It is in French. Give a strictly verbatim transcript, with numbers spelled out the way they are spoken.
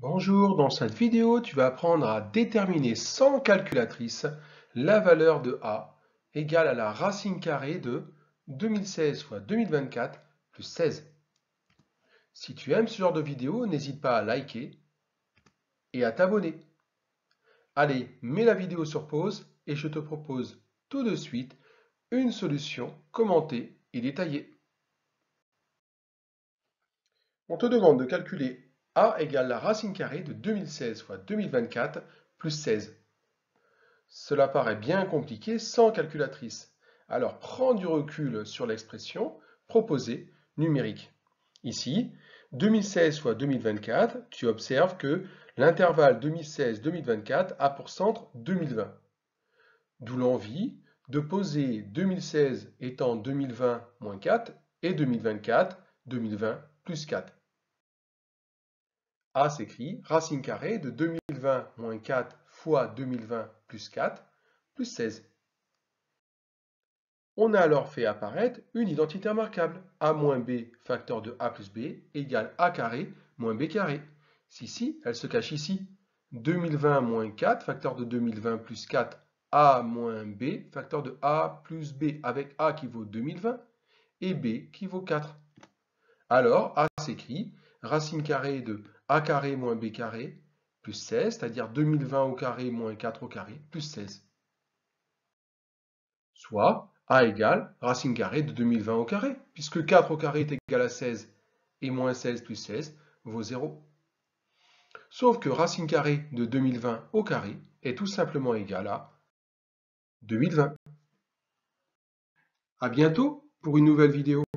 Bonjour, dans cette vidéo, tu vas apprendre à déterminer sans calculatrice la valeur de A égale à la racine carrée de deux mille seize fois deux mille vingt-quatre plus seize. Si tu aimes ce genre de vidéo, n'hésite pas à liker et à t'abonner. Allez, mets la vidéo sur pause et je te propose tout de suite une solution commentée et détaillée. On te demande de calculer A égale la racine carrée de deux mille seize fois deux mille vingt-quatre plus seize. Cela paraît bien compliqué sans calculatrice. Alors prends du recul sur l'expression proposée numérique. Ici, deux mille seize fois deux mille vingt-quatre, tu observes que l'intervalle deux mille seize deux mille vingt-quatre a pour centre deux mille vingt. D'où l'envie de poser deux mille seize étant deux mille vingt moins quatre et deux mille vingt-quatre deux mille vingt plus quatre. A s'écrit racine carrée de deux mille vingt moins quatre fois deux mille vingt plus quatre plus seize. On a alors fait apparaître une identité remarquable. A moins B facteur de A plus B égale A carré moins B carré. Si, si, elle se cache ici. deux mille vingt moins quatre facteur de deux mille vingt plus quatre, A moins B facteur de A plus B avec A qui vaut deux mille vingt et B qui vaut quatre. Alors, A s'écrit racine carrée de A carré moins B carré plus seize, c'est-à-dire deux mille vingt au carré moins quatre au carré plus seize. Soit A égale racine carrée de deux mille vingt au carré, puisque quatre au carré est égal à seize, et moins seize plus seize vaut zéro. Sauf que racine carrée de deux mille vingt au carré est tout simplement égal à deux mille vingt. À bientôt pour une nouvelle vidéo.